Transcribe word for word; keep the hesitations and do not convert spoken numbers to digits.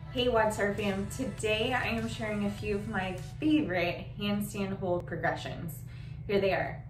Hey What's Our Fam, today I am sharing a few of my favorite handstand hold progressions. Here they are.